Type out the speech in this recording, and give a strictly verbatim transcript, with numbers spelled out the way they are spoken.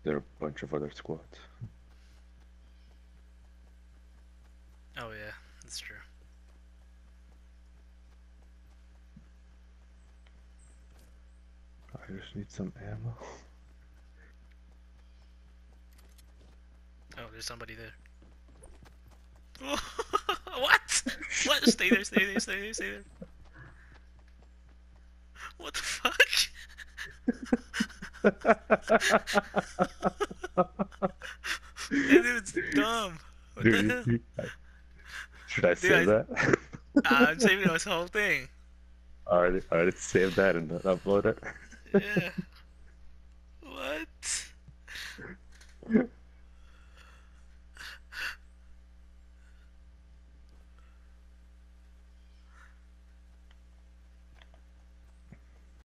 there are a bunch of other squads. Oh yeah, that's true. I just need some ammo. Oh, there's somebody there. What? What? Stay there, stay there, stay there, stay there. What the fuck? That dude's dumb. What the hell? Dude, should I Dude, save I, that? I'm saving this whole thing. Alright, alright, save that and upload it. Yeah. What?